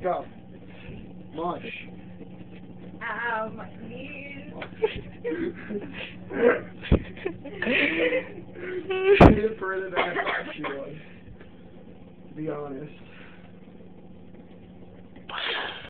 Go. Mush. Ow, my knees. She did further than I thought she would. To be honest.